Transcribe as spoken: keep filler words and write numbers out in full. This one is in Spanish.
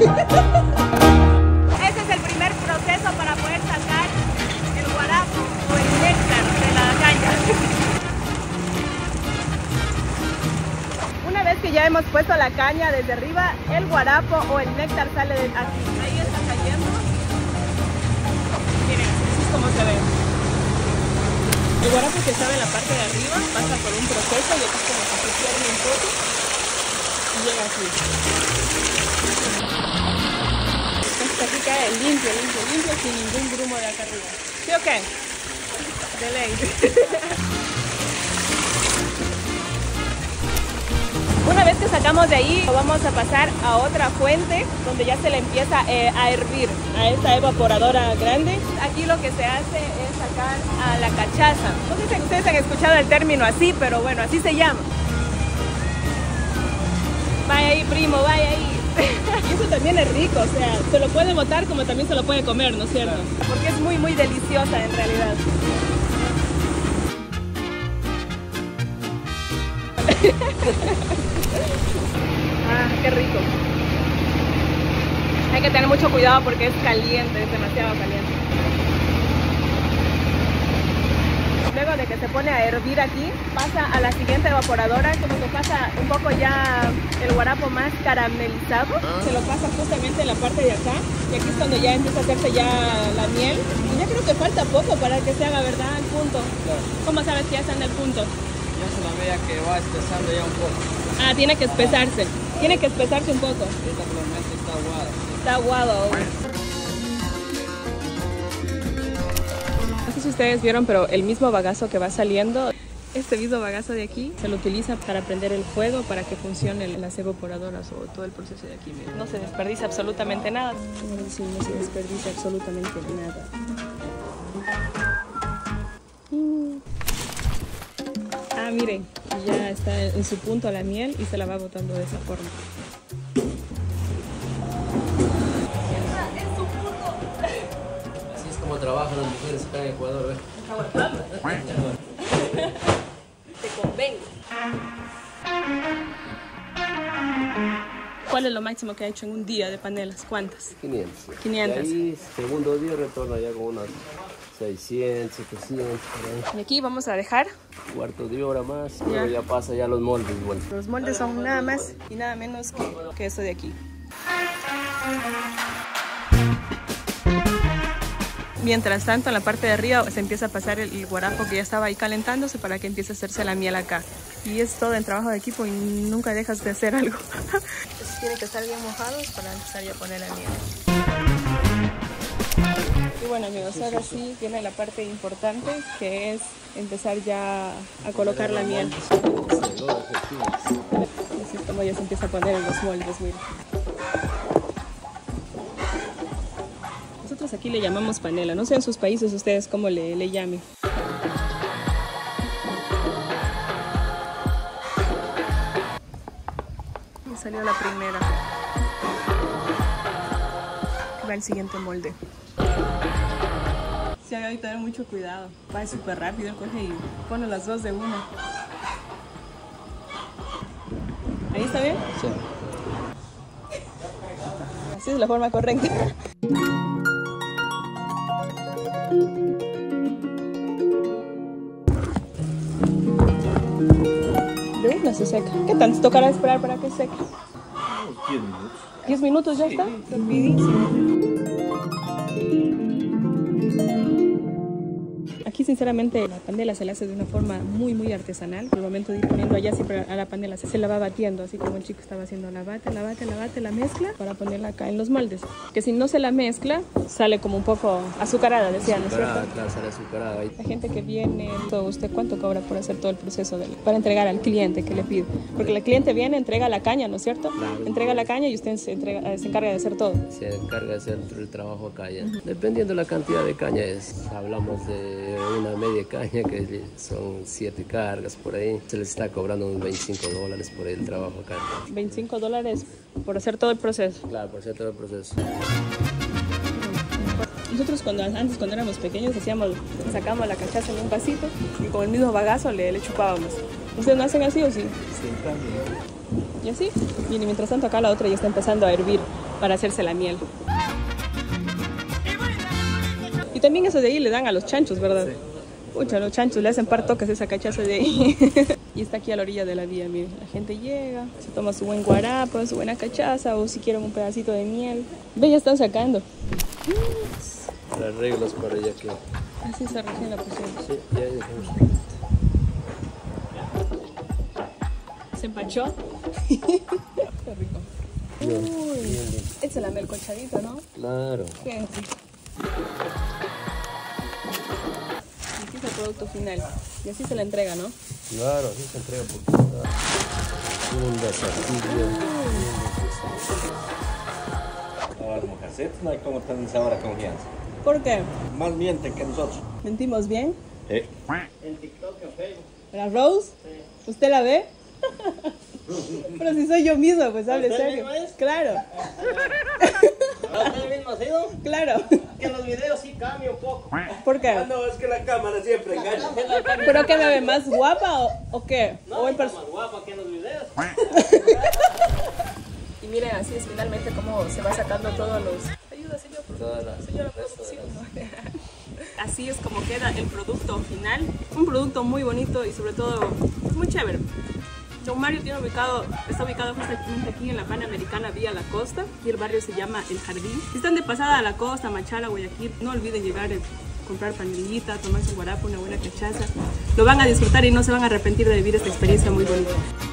Ese es el primer proceso para poder sacar el guarapo o el néctar de la caña. Una vez que ya hemos puesto la caña desde arriba, el guarapo o el néctar sale de aquí. Ahí está cayendo. Miren, así es como se ve. El guarapo que estaba en la parte de arriba pasa por un proceso y aquí como que se pierde un poco y llega aquí. Entonces aquí cae limpio, limpio, limpio, sin ningún grumo de acá arriba. ¿Sí o qué? De ley. Una vez que sacamos de ahí, vamos a pasar a otra fuente donde ya se le empieza eh, a hervir a esta evaporadora grande. Aquí lo que se hace es sacar a la cachaza. No sé si ustedes han escuchado el término así, pero bueno, así se llama. Vaya ahí, primo, vaya ahí. Y eso también es rico, o sea, se lo puede botar como también se lo puede comer, ¿no es cierto? Porque es muy, muy deliciosa en realidad. Ah, qué rico. Hay que tener mucho cuidado porque es caliente, es demasiado caliente. Luego de que se pone a hervir aquí, pasa a la siguiente evaporadora, como que pasa un poco ya el guarapo más caramelizado. Se lo pasa justamente en la parte de acá y aquí es cuando ya empieza a hacerse ya la miel. Y ya creo que falta poco para que se haga, ¿verdad? Al punto. ¿Cómo sabes que ya está en el punto? Ya se la vea que va espesando ya un poco. Ah, tiene que espesarse. Tiene que espesarse un poco. Esta probablemente está aguada. Está aguado. No sé si ustedes vieron, pero el mismo bagazo que va saliendo, este mismo bagazo de aquí, se lo utiliza para prender el fuego, para que funcionen las evaporadoras o todo el proceso de aquí. Miren. No se desperdicia absolutamente nada. Sí, no se desperdicia absolutamente nada. Ah, miren, ya está en su punto la miel y se la va botando de esa forma. Así es como trabajan las mujeres acá en Ecuador, ¿ves? Te convengo. ¿Cuál es lo máximo que ha hecho en un día de panelas? ¿Cuántas? quinientas. quinientas. Y ahí, segundo día, retorna ya con unas seiscientas, setecientas. Y aquí vamos a dejar Cuarto de hora más, y luego ya pasa ya los moldes. Bueno. los moldes, son nada más y nada menos que, que esto de aquí. Mientras tanto, en la parte de arriba se empieza a pasar el, el guarapo que ya estaba ahí calentándose para que empiece a hacerse la miel acá. Y es todo en trabajo de equipo y nunca dejas de hacer algo. Entonces tienen que estar bien mojados para empezar ya a poner la miel. Y bueno, amigos, ahora sí viene la parte importante, que es empezar ya a colocar la miel. Así es como ya se empieza a poner en los moldes, miren. Nosotros aquí le llamamos panela, no sé en sus países ustedes cómo le, le llamen. Y salió la primera. Va el siguiente molde. Sí, hay que tener mucho cuidado. Va súper rápido, coge y pone las dos de una. ¿Ahí está bien? Sí. Así es la forma correcta. De una se seca. ¿Qué tanto tocará esperar para que seque? diez minutos. ¿diez minutos ya está? Rapidísimo. Aquí sinceramente la panela se la hace de una forma muy muy artesanal. Al momento de ir poniendo allá siempre a la panela se la va batiendo, así como el chico estaba haciendo, la bate, la bate, la bate, la mezcla para ponerla acá en los moldes. Que si no se la mezcla sale como un poco azucarada, decían, ¿no es cierto? Claro, sale azucarada. La gente que viene, ¿usted cuánto cobra por hacer todo el proceso de, para entregar al cliente que le pide? Porque el cliente viene, entrega la caña, ¿no es cierto? Claro. Entrega la caña y usted se, entrega, se encarga de hacer todo. Se encarga de hacer el trabajo acá ya. Uh-huh. Dependiendo de la cantidad de caña es, hablamos de una media caña que son siete cargas por ahí. Se les está cobrando unos veinticinco dólares por el trabajo acá. veinticinco dólares por hacer todo el proceso. Claro, por hacer todo el proceso. Nosotros cuando, antes cuando éramos pequeños hacíamos, sacábamos la cachaza en un vasito y con el mismo bagazo le, le chupábamos. ¿Ustedes no hacen así o sí? Sí, también. Y así, miren, mientras tanto acá la otra ya está empezando a hervir para hacerse la miel. Y también eso de ahí le dan a los chanchos, ¿verdad? Sí. Pucha, los chanchos le hacen par toques esa cachaza de ahí. Y está aquí a la orilla de la vía, miren. La gente llega, se toma su buen guarapo, su buena cachaza, o si quieren un pedacito de miel. Ve, ya están sacando. Las reglas para allá que... Así está recién la pusieron. Sí, ya dejamos. ¿Se empachó? Qué rico. Uy, esta es la melcochadita, ¿no? Claro. Qué rico. Aquí es el producto final. Y así se la entrega, ¿no? Claro, así se entrega porque está un desafío. Ahora las mujeres no hay como tener ahora confianza. ¿Por qué? Más mienten que nosotros. ¿Mentimos bien? Sí. En TikTok, en Facebook. ¿La Rose? Sí. ¿Usted la ve? Pero si soy yo misma, pues hable ¿Usted serio. misma es? Claro. ¿Usted mismo ha sido? Claro. Que en los videos sí cambia un poco. ¿Por qué? Ah, no, es que la cámara siempre engaña. ¿Pero qué me ve más guapa o, o qué? No, ¿O en está pers- más guapa que en los videos. Y miren, así es finalmente cómo se va sacando todos los... Ayuda, señor. Toda la, Señora el resto de producción. las- Así es como queda el producto final. Un producto muy bonito y sobre todo muy chévere. Don Mario tiene ubicado, está ubicado justamente aquí en la Panamericana vía La Costa y el barrio se llama El Jardín. Si están de pasada a La Costa, Machala, Guayaquil, no olviden llegar a comprar panelita, tomarse un guarapo, una buena cachaza. Lo van a disfrutar y no se van a arrepentir de vivir esta experiencia muy bonita.